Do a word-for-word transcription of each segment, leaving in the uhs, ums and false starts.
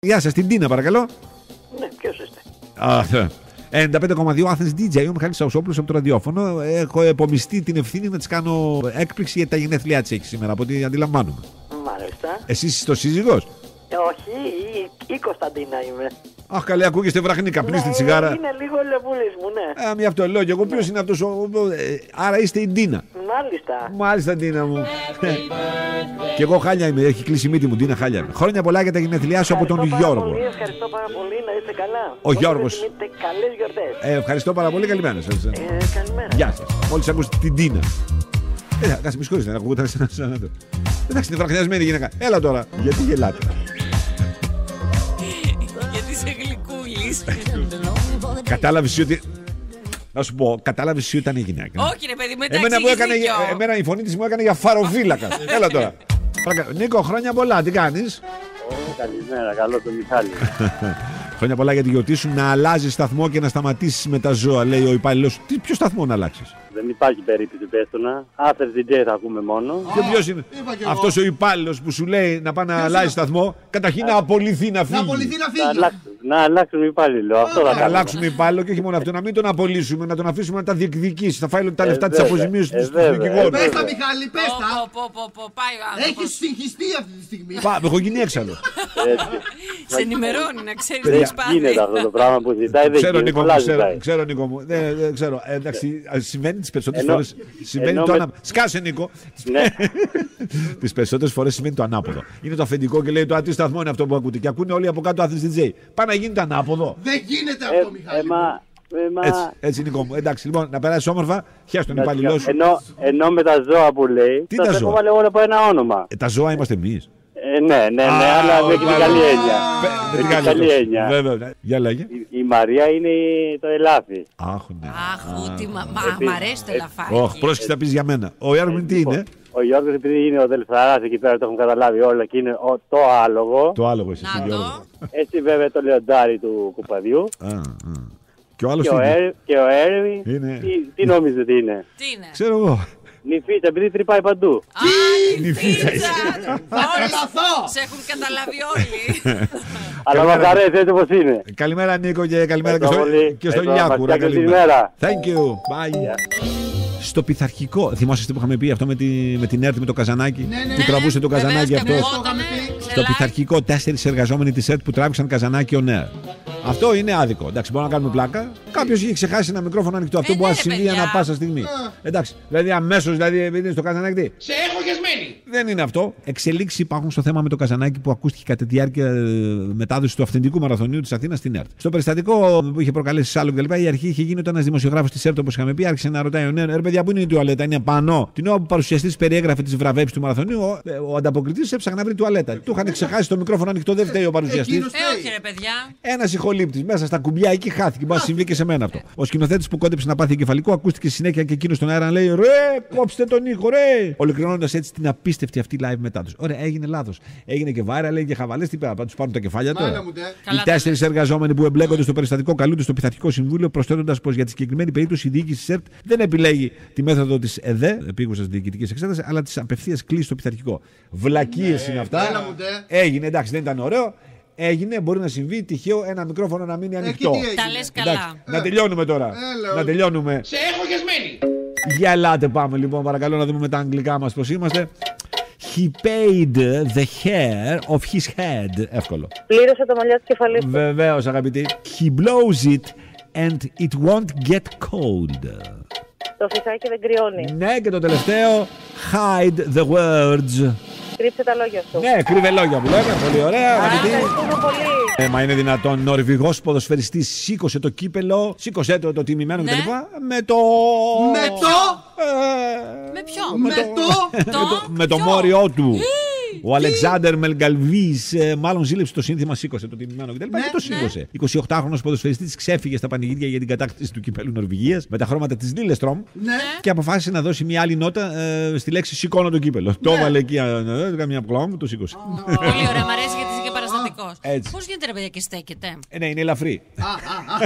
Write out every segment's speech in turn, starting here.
Γεια σας, την Τίνα παρακαλώ. Ναι, ποιος είστε? Α, ενενήντα πέντε κόμμα δύο Athens ντι τζέι, ο Μιχάλης Σαουσόπουλος από το ραδιόφωνο. Έχω επομιστεί την ευθύνη να της κάνω έκπληξη γιατί τα γενέθλιά της έχει σήμερα, από ό,τι αντιλαμβάνομαι. Μάλιστα. Εσείς είστε ο σύζυγος? Ε, όχι, η, η Κωνσταντίνα είμαι. Αχ, καλέ, ακούγεστε βραχνή, καπνίστε τη τσιγάρα. Είναι λίγο λεβούλης μου, ναι. Α, μη αυτό λέω και εγώ. Ποιος είναι αυτός ο. Άρα είστε η Τίνα. Μάλιστα. Μάλιστα, Τίνα μου. Και εγώ χάλια είμαι, έχει κλείσει η μύτη μου, Τίνα, χάλια είμαι. Χρόνια πολλά για τα γενέθλιά σου από τον Γιώργο. Πολύ, ευχαριστώ πάρα πολύ, να είστε καλά. Ο Γιώργος. Καλές γιορτές. Ε, ευχαριστώ πάρα πολύ, καλημέρα σας. Ε, καλημέρα. Γεια σας. Μόλις ακούσετε την Τίνα. Ε, κάτσε με συγχωρείτε, να ακούγονταν σαν να το. Εντάξει, είναι βραχνιασμένη γυναίκα. Έλα τώρα. Γιατί γελάτε? Γιατί είσαι γλυκούλης. Κατάλαβες ότι. Να σου πω, κατάλαβες ότι ήταν η γυναίκα. Όχι, ρε παιδί, μετά εμένα, μου έκανε, δίκιο. εμένα η φωνή της μου έκανε για φαροφύλακα. Έλα τώρα. Νίκο, χρόνια πολλά, τι κάνεις? Καλημέρα, καλό το Μιχάλη. Χρόνια πολλά για τη γιορτή σου. Να αλλάζεις σταθμό και να σταματήσεις με τα ζώα, λέει ο υπάλληλος. Τι, ποιο σταθμό να αλλάξεις? Δεν υπάρχει περίπτωση, πες το να. Athens ντι τζέι θα ακούμε μόνο. Και ποιος είναι αυτός ο υπάλληλος που σου λέει να πάει να αλλάζει σταθμό? Καταρχήν να απολυθεί, να φύγει. Να απολυθεί, να Να, φύγει. αλλάξ, να αλλάξουμε υπάλληλο. Αυτό θα Να κάνουμε. αλλάξουμε υπάλληλο και όχι μόνο αυτό, να μην τον απολύσουμε, να τον αφήσουμε να τα διεκδικήσει. Θα φάει τα Ε, λεφτά της βέβαια, αποζημίωσης ε, του βέβαια, δικηγόρου. ε, Πες βέβαια. τα, Μιχάλη, πες Πω, τα. πω, πω, πω, πάει ο άνθρωπος. Έχεις συγχυστεί αυτή τη στιγμή. Πά, έχω γίνει έξαλλο. Έτσι. Σε ενημερώνει, να ξέρεις τι Δεν έχεις πάθει. γίνεται αυτό το πράγμα που ζητάει. Δεν Ξέρω, γίνεται. Νίκο μου, Πολλά ξέρω, ζητάει. ξέρω, Νίκο μου. Δεν, δεν ξέρω. Ε, εντάξει, συμβαίνει τις περισσότερες Ενώ- φορές. Συμβαίνει ενώ το με- ανάποδο. Σκάσε, Νίκο. Ναι. Τις περισσότερες φορές συμβαίνει το ανάποδο. Είναι το αφεντικό και λέει το τι σταθμό είναι αυτό που ακούτε. Και ακούνε όλοι από κάτω Athens ντι τζέι. Πάει να γίνει το ανάποδο. Δεν γίνεται Ε, αυτό, ε, Μιχάλη. μα- ε, μα- Έτσι, έτσι, Νίκο μου. Εντάξει, λοιπόν, να περάσει όμορφα. Χαίρεσαι τον υπάλληλό σου. Ενώ, ενώ με τα ζώα που λέει, Τι σας τα έχω ζώα? βάλει όλα από ένα όνομα. Ε, τα ζώα είμαστε εμείς. Ε, ναι, ναι, ναι, Α, αλλά με την πάρα- καλή έννοια. Πε- Με την καλή καλή το. έννοια. Βέβαια. ναι. Για λέγε. Η, η Μαρία είναι το ελάφι. Αχ, ναι. Αχ, ούτι, μα, μα, Επί- μ' αρέσει το ε- ελαφάκι. Όχι, πρόσεξε να πεις για μένα. Ο Ιάρμιν τι είναι? Ο Γιώργος, επειδή είναι ο Δελφαράς εκεί πέρα, το έχουν καταλάβει όλα και είναι ο, το άλογο. Το άλογο εσύ, Να Γιώργο. το. Έτσι βέβαια το λεοντάρι του κουπαδιού. Α, α. Και ο άλλος Και τι ο, είναι? Έρ, και ο Έρμη, Είναι- τι, τι νόμιζε ότι είναι? Τι είναι? Ξέρω εγώ. Νηφίτσα, επειδή τρυπάει παντού. Α, η νηφίτσα πίτσα. Θα τρελαθώ. Σε έχουν καταλάβει όλοι. Αλλά μας αρέσει έτσι όπως είναι. Καλημέρα Νίκο και καλημέρα και, Ευχαριστώ στο, πολύ. και στον Εδώ, Λιάκου. μας φτιάχνει τη Καλημέρα. μέρα. Thank you. Bye. Στο πειθαρχικό, θυμόσαστε που είχαμε πει αυτό με, τη, με την ΕΡΤ με το καζανάκι? Ναι, ναι. Που τραβούσε το Βεβαίως, καζανάκι και αυτό. ακουγότανε σε Στο live. πειθαρχικό, τέσσερις εργαζόμενοι της ΕΡΤ που τράβηξαν καζανάκι on air. Αυτό είναι άδικο. Εντάξει, μπορούμε να κάνουμε πλάκα. Κάποιος είχε ξεχάσει ένα μικρόφωνο ανοιχτό. Αυτό Ε, μπορεί να ναι, συμβεί παιδιά. ανά πάσα στιγμή. Εντάξει, δηλαδή αμέσως, δηλαδή επειδή είναι στο καζανάκι. Σε έχω γεσμένη. Δεν είναι αυτό. Εξελίξεις υπάρχουν στο θέμα με το καζανάκι που ακούστηκε κατά τη διάρκεια ε, μετάδοση του αυθεντικού μαραθωνίου της Αθήνας στην ΕΡΤ. Στο περιστατικό που είχε προκαλέσει σάλο κτλ. Η αρχή είχε γίνει όταν ένας δημοσιογράφος της ΕΡΤ, όπως είχαμε πει, άρχισε να ρωτάει: Ναι, ρε παιδιά, πού είναι η τουαλέτα? Είναι πάνω. Την ώρα που ο παρουσιαστής περιέγραφε τις βραβεύσεις του μαραθωνίου, ο, ε, ο ανταποκριτής έψαχνε να βρει τουαλέτα. Του είχαν ξεχάσει το μικρόφωνο ανοιχτό, δεν φταίει ο παρουσιαστής. Εκείνος- Ε, όχι ρε παιδιά. Ένα ηχολήπτη μέσα στα κουμπιά εκεί χάθηκε. Μπορεί να συμβεί και σε μένα αυτό. Ο σκηνοθέτης που κόντεψε να πάθει εγκεφαλικό ακούστηκε συνέχεια και εκείνο στον αέρα να λέει: Ρε, κόψτε τον ήχο, ρε! Ολοκληρώνοντας έτσι την απίστευτη αυτή live μετάδοση. Ωραία, έγινε λάθος. Έγινε και βάρα, λέει και χαβαλές. Τι πέρα, θα του πάρουν τα κεφάλια τώρα. Μάνα μου, τε. Οι Καλά τέσσερις εργαζόμενοι που εμπλέκονται στο περιστατικό καλούνται στο Πειθαρχικό Συμβούλιο, προσθέτοντας πως για τη συγκεκριμένη περίπτωση η διοίκηση της ΕΡΤ δεν επιλέγει τη μέθοδο της ΕΔΕ, επίγουσας διοικητικής εξέτασης, αλλά της απευθείας κλείσης στο Πειθαρχικό. Βλακίες είναι αυτά. Έλα μου, τε. Έγινε, εντάξει, δεν ήταν ωραίο. Έγινε, μπορεί να συμβεί τυχαίο ένα μικρόφωνο να μείνει ανοιχτό. τι έγινε. Τα λες Εντάξει, καλά. να τελειώνουμε τώρα. Έλα. Να τελειώνουμε. Σε έχω γεσμένη. Για ελάτε πάμε λοιπόν, παρακαλώ να δούμε με τα αγγλικά μας πώς είμαστε. He paid the hair of his head. Εύκολο. Πλήρωσε το μαλλιά του κεφαλής. Βεβαίως αγαπητοί. He blows it and it won't get cold. Το φυσάκι δεν κρυώνει. Ναι, και το τελευταίο. Hide the words. Κρύψε τα λόγια σου. Ναι, κρύβε λόγια που λέμε. Πολύ ωραία αγαπητοί. Ευχαριστούμε πολύ. Ε, μα είναι δυνατόν Νορβηγός ποδοσφαιριστής σήκωσε το κύπελο, σήκωσε το, το τιμημένο Ναι. κτλ. Με το. Με το. Ε, Με ποιο? Με το. Το. με το, με το Ποιο? μόριό του. Ο Αλεξάνδερ Μελγκαλβής, ε, μάλλον ζήλεψε το σύνθημα, σήκωσε το τιμημένο κτλ. Ναι, Και το σήκωσε. εικοσιοκτάχρονος ποδοσφαιριστής ξέφυγε στα πανηγύρια για την κατάκτηση του κυπέλου Νορβηγίας με τα χρώματα της Λίλεστρομ Ναι. και αποφάσισε να δώσει μια άλλη νότα ε, στη λέξη σηκώνω το κύπελο. Το έβαλε εκεί, ε, έκανε μια πλόμ, το σήκωσε. Πολύ ωραία, μ' αρέσει γιατί είσαι και παραστατικός. Έτσι. Πώς γίνεται ρε παιδιά και στέκεται? Ε, ναι, είναι ελαφρύ. Α, α, α.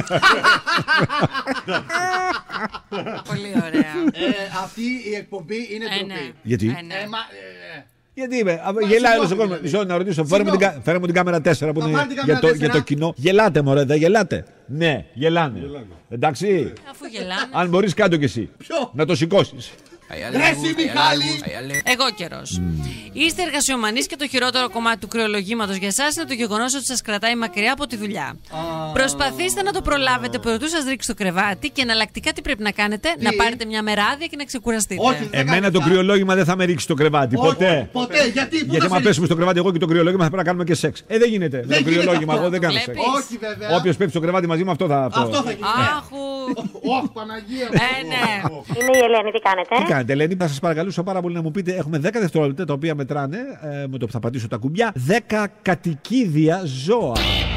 Πολύ ωραία. Ε, Αυτή η εκπομπή είναι Ε, ναι. ντροπή. Γιατί? Ε, ναι. Ε, μα, ε, Γιατί είπε, γελάει όλο ο κόσμο. Μισό να ρωτήσω, φέρε μου την κάμερα τέσσερα που είναι για το κοινό. Γελάτε, μωρέ, δεν γελάτε. Ναι, γελάνε. Εντάξει. Αφού γελάνε. Αν μπορεί, κάτω κι εσύ. Να το σηκώσει. Ρέση Μιχάλη! Εγώ καιρός. Είστε εργασιομανείς και το χειρότερο κομμάτι του κρεολογήματος για εσάς είναι το γεγονός ότι σας κρατάει μακριά από τη δουλειά. Προσπαθήστε να το προλάβετε προτού σας ρίξει το κρεβάτι και εναλλακτικά τι πρέπει να κάνετε, να πάρετε μια μέρα άδεια και να ξεκουραστείτε. Όχι, Εμένα το κρυολόγημα δεν θα με ρίξει το κρεβάτι. Ποτέ. Ποτέ, γιατί. Γιατί άμα πέσουμε στο κρεβάτι εγώ και το κρυολόγημα θα πρέπει να κάνουμε και σεξ. Ε, δεν γίνεται. Με το κρυολόγημα εγώ δεν κάνω σεξ. Όχι, βέβαια. Όποιο πέφτει στο κρεβάτι μαζί μου αυτό θα. Αυτό θα γίνει. Άχου. Όχι, Παναγία. Ε, ναι. Είμαι η Ελένη, τι κάνετε? Τι κάνετε, Ελένη, θα σας παρακαλούσα πάρα πολύ να μου πείτε, έχουμε δέκα δευτερόλεπτα τα οποία μετράνε ε, με το που θα πατήσω τα κουμπιά, δέκα κατοικίδια ζώα.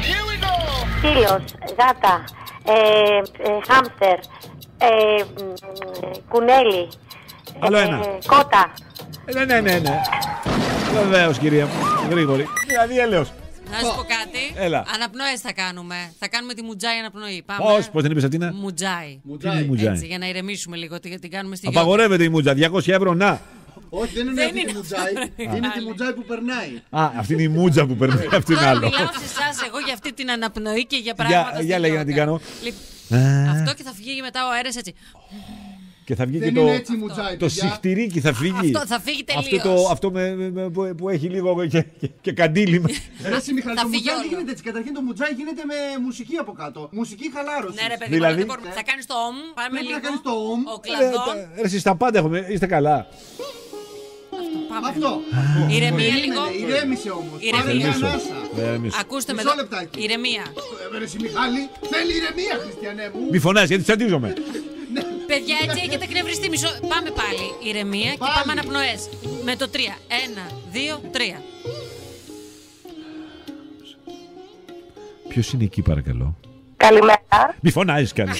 Σκύλος, γάτα, ε, ε, χάμστερ, ε, κουνέλι, Άλλο ένα. ε, κότα. Ε, ναι, ναι, ναι, ναι. Βεβαίως, κυρία μου. Γρήγορη. Δηλαδή, έλεος. Να σου πω κάτι. Έλα. Αναπνοές θα κάνουμε. Θα κάνουμε τη μουτζάι αναπνοή. Πάμε. Πώς, πώς δεν είπες αυτή είναι. Μουτζάι. Τι είναι η μουτζάι? Έτσι, για να ηρεμήσουμε λίγο, γιατί την κάνουμε στη Απαγορεύεται η μουτζα. διακόσια ευρώ, να. Όχι, δεν είναι Δεν αυτή τη είναι μουτζάι. αυτό. Είναι τη μουτζάι που περνάει. Α, αυτή είναι η μουτζα που παίρνει. Αυτή είναι Τώρα άλλο. μιλάω σε εσάς εγώ για αυτή την αναπνοή και για πράγματα. Για- για λέγε να την κάνω. Λοιπόν, αυτό και θα φύγει μετά ο αέρας έτσι. Και θα βγει και Δεν το. είναι έτσι η μουτζάι. Το παιδιά. συχτηρίκι θα φύγει. Αυτό θα φύγει Αυτό, τελείως. το, αυτό με, με- που, που έχει λίγο και, και, και καντήλι. Ρέση Μιχάλη, Θα το φύγει μουτζάι όλο. δεν γίνεται έτσι. Καταρχήν το μουτζάι γίνεται με μουσική από κάτω. Μουσική χαλάρωση. Ναι, ρε παιδί, Δηλαδή- δεν μπορούμε. Θα κάνεις το ομ. Πάμε Πρέπει να λίγο. κάνεις το ομ. Ο κλαδόν. Ρε, εσείς τα πάντα έχουμε. Είστε καλά. Πάμε. Αυτό. Ηρεμία λίγο. Περίμενε, ηρέμησε όμως. Ηρεμία. Πάρε μια Ηρεμήσω. ανάσα. Ηρεμήσω. Ακούστε με Μισό εδώ. λεπτάκι. Ηρεμία. Ε, Ρέση Μιχάλη, θέλει ηρεμία, Χριστιανέ μου. Μη φωνάζει γιατί τσαντίζομαι. Παιδιά, έτσι έχετε εκνευριστεί. Μισό. Πάμε πάλι. Ηρεμία και Πάλι. πάμε αναπνοές. Με το τρία. Ένα, δύο, τρία. Ποιος είναι εκεί, παρακαλώ? Καλημέρα. Μη φωνάζεις καλή.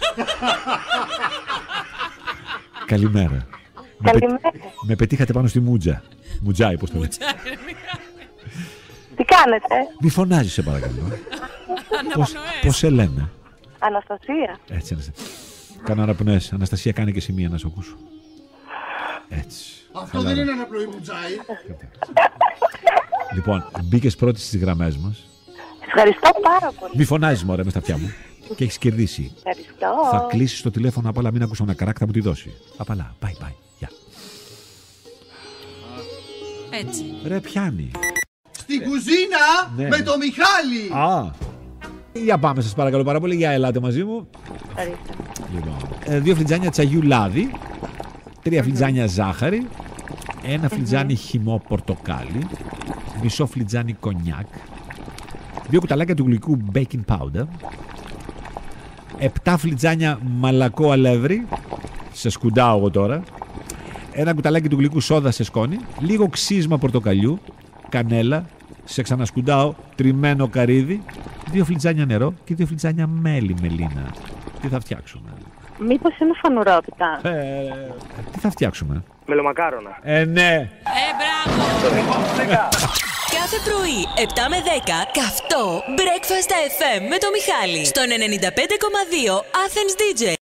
Καλημέρα. Με, πε- Καλημέρα. με πετύχατε πάνω στη μουτζα. Μουτζάι, πώς το λέει. Τι κάνετε? Μη φωνάζεις, σε παρακαλώ. Πώς, Αναπνοές. πώς σε λένε? Αναστασία. Έτσι, Αναστασία. Κάνω αναπνοές. Αναστασία, κάνε και εσύ μία να σε ακούσω. Έτσι. Αυτό δεν είναι αναπνοή μουτζάι. Λοιπόν, μπήκες πρώτη στις γραμμές μας. Ευχαριστώ πάρα πολύ. Μη φωνάζεις, μωρέ, μες στα αυτιά μου. Και έχεις κερδίσει. Ευχαριστώ. Θα κλείσεις το τηλέφωνο απ' όλα, μην ακούσω ένα καράκ, θα μου τη δώσει. Απ' όλα, bye bye. Γεια. Έτσι. Ρε, πιάνει. Στην κουζίνα Ναι. με το Μιχάλη. Α. Για πάμε, σας παρακαλώ πάρα πολύ. Για ελάτε μαζί μου. Ευχαριστώ. Λοιπόν, ε, δύο φλιτζάνια τσαγιού λάδι, τρία φλιτζάνια ζάχαρη, ένα φλιτζάνι χυμό πορτοκάλι, μισό φλιτζάνι κονιάκ, δύο κουταλάκια του γλυκού baking powder, επτά φλιτζάνια μαλακό αλεύρι, σε σκουντάω εγώ τώρα, ένα κουταλάκι του γλυκού σόδα σε σκόνη, λίγο ξύσμα πορτοκαλιού, κανέλα, σε ξανασκουντάω, τριμμένο καρύδι, δύο φλιτζάνια νερό και δύο φλιτζάνια μέλι μελίνα. Τι θα φτιάξουμε? Μήπως είναι φανουρότητα? Ε, τι θα φτιάξουμε? Μελομακάρονα. Ε, ναι. Ε, μπράβο. Κάθε πρωί, επτά με δέκα, καυτό Breakfast εφ εμ με το Μιχάλη. Στον ενενήντα πέντε κόμμα δύο Athens ντι τζέι.